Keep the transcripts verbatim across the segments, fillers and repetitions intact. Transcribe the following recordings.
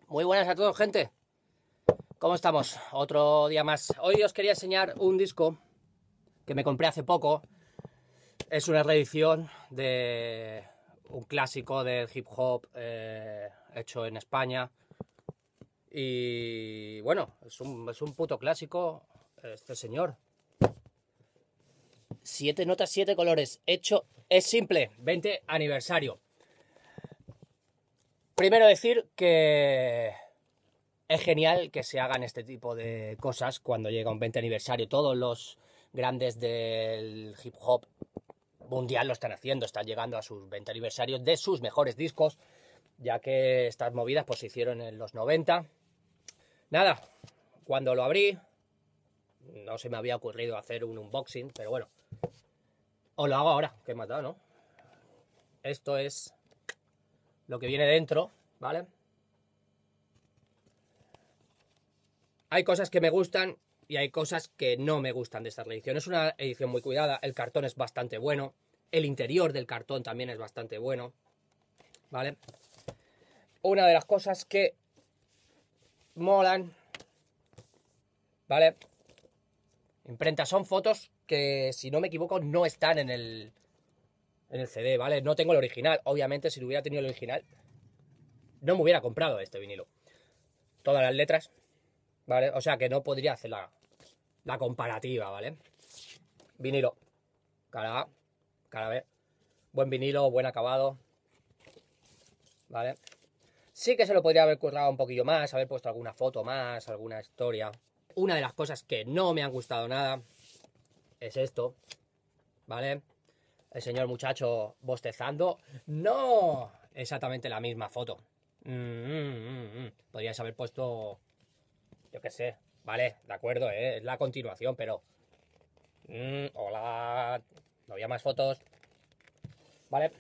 Muy buenas a todos, gente. ¿Cómo estamos? Otro día más. Hoy os quería enseñar un disco que me compré hace poco. Es una reedición de un clásico del hip hop eh, hecho en España. Y bueno, es un, es un puto clásico. Este señor. Siete notas, siete colores. Hecho, es simple. veinte aniversario. Primero decir que es genial que se hagan este tipo de cosas cuando llega un veinte aniversario. Todos los grandes del hip hop mundial lo están haciendo, están llegando a sus veinte aniversarios de sus mejores discos, ya que estas movidas pues se hicieron en los noventa. Nada, cuando lo abrí, no se me había ocurrido hacer un unboxing, pero bueno, os lo hago ahora, que me ha dado, ¿no? Esto es lo que viene dentro, ¿vale? Hay cosas que me gustan y hay cosas que no me gustan de esta edición. Es una edición muy cuidada, el cartón es bastante bueno, el interior del cartón también es bastante bueno, ¿vale? Una de las cosas que molan, ¿vale? Imprenta, son fotos que, si no me equivoco, no están en el, en el C D, ¿vale? No tengo el original, obviamente si hubiera tenido el original no me hubiera comprado este vinilo. Todas las letras, ¿vale? O sea que no podría hacer la, la comparativa, ¿vale? Vinilo, cara A, cara B, buen vinilo, buen acabado, ¿vale? Sí que se lo podría haber currado un poquillo más, haber puesto alguna foto más, alguna historia. Una de las cosas que no me han gustado nada es esto, ¿vale? El señor muchacho bostezando. ¡No! Exactamente la misma foto. Mm, mm, mm, mm. Podrías haber puesto, yo qué sé, vale, de acuerdo, ¿eh? Es la continuación, pero... Mm, hola, no había más fotos. Vale.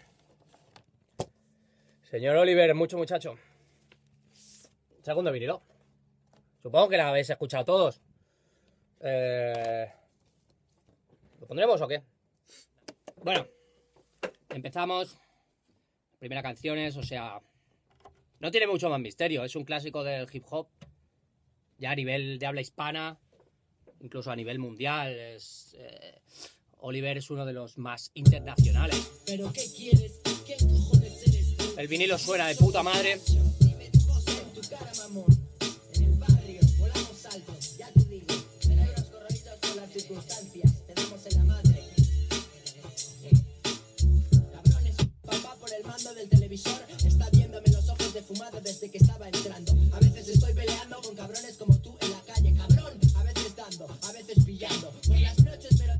Señor Oliver, mucho muchacho. Segundo vinilo. Supongo que la habéis escuchado todos. Eh... ¿Lo pondremos o qué? Bueno, empezamos. Primera canciones, o sea... No tiene mucho más misterio, es un clásico del hip hop. Ya a nivel de habla hispana, incluso a nivel mundial. Es, eh... Oliver es uno de los más internacionales. ¿Pero qué quieres? ¿Qué cojones eres tú? El vinilo suena de puta madre. Dime tu voz en tu cara, mamón. En el barrio volamos altos, ya te digo. Cerebros corroídos por las circunstancias. Tenemos en la madre. Cabrones, papá por el mando del televisor está viéndome los ojos de fumado desde que estaba entrando. A veces estoy peleando con cabrones como tú en la calle, cabrón. A veces dando, a veces pillando. Por las noches, pero...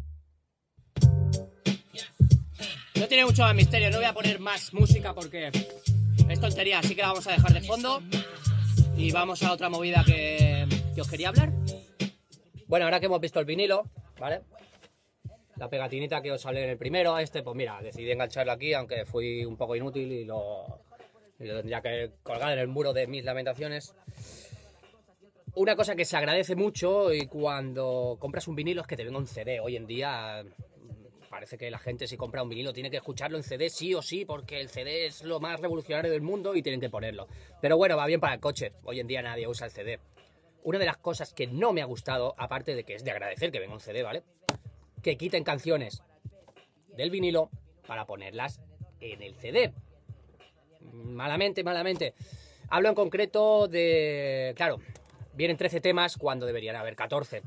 No tiene mucho más misterio, no voy a poner más música porque es tontería, así que la vamos a dejar de fondo y vamos a otra movida que, que os quería hablar. Bueno, ahora que hemos visto el vinilo, ¿vale? La pegatinita que os hablé en el primero, este, pues mira, decidí engancharlo aquí, aunque fui un poco inútil y lo, y lo tendría que colgar en el muro de mis lamentaciones. Una cosa que se agradece mucho y cuando compras un vinilo es que te venga un C D. Hoy en día... Parece que la gente, si compra un vinilo, tiene que escucharlo en C D sí o sí, porque el C D es lo más revolucionario del mundo y tienen que ponerlo. Pero bueno, va bien para el coche. Hoy en día nadie usa el C D. Una de las cosas que no me ha gustado, aparte de que es de agradecer que venga un C D, ¿vale? Que quiten canciones del vinilo para ponerlas en el C D. Malamente, malamente. Hablo en concreto de... Claro, vienen trece temas cuando deberían haber catorce.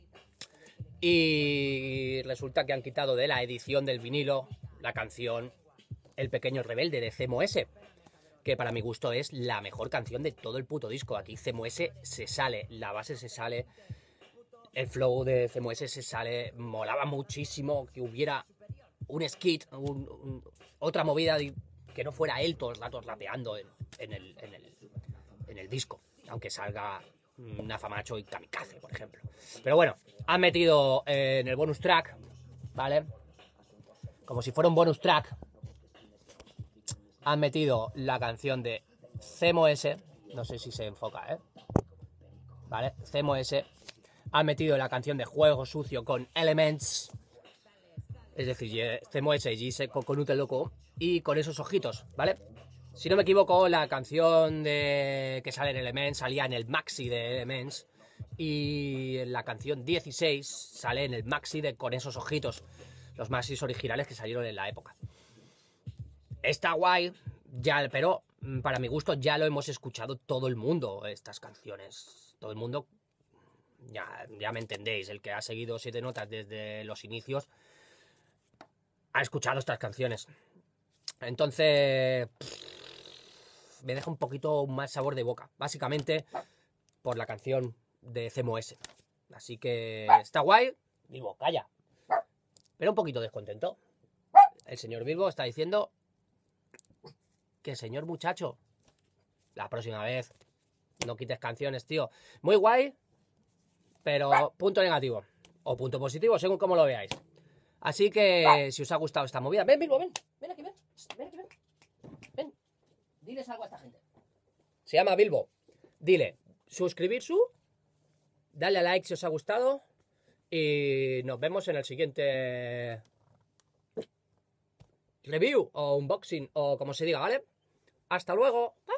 Y resulta que han quitado de la edición del vinilo la canción El Pequeño Rebelde de C M O S, que para mi gusto es la mejor canción de todo el puto disco. Aquí C M O S se sale, la base se sale, el flow de C M O S se sale. Molaba muchísimo que hubiera un skit, un, un, otra movida que no fuera él todo el rato rapeando en, en, el, en, el, en el disco, aunque salga Nafamacho y Kamikaze, por ejemplo. Pero bueno, han metido eh, en el bonus track, ¿vale? Como si fuera un bonus track, han metido la canción de C M O S, no sé si se enfoca, ¿eh? ¿Vale? C M O S, han metido la canción de Juego Sucio con Elements, es decir, C M O S y G-Sec con Coconut el Loco, y con esos ojitos, ¿vale? Si no me equivoco, la canción de que sale en Elements salía en el maxi de Elements. Y la canción dieciséis sale en el maxi de Con esos ojitos. Los maxis originales que salieron en la época. Está guay, ya, pero para mi gusto ya lo hemos escuchado todo el mundo, estas canciones. Todo el mundo, ya, ya me entendéis, el que ha seguido Siete Notas desde los inicios ha escuchado estas canciones. Entonces, pff, me deja un poquito un mal sabor de boca, básicamente por la canción de C M O S. Así que está guay, Bilbo, calla. Pero un poquito descontento. El señor Bilbo está diciendo que, señor muchacho, la próxima vez no quites canciones, tío. Muy guay, pero punto negativo. O punto positivo, según como lo veáis. Así que, si os ha gustado esta movida... Ven, Bilbo, ven. Ven aquí, ven. Ven aquí, ven. Ven. Diles algo a esta gente. Se llama Bilbo. Dile, suscribir su... Dale a like si os ha gustado. Y nos vemos en el siguiente review o unboxing o como se diga, ¿vale? Hasta luego.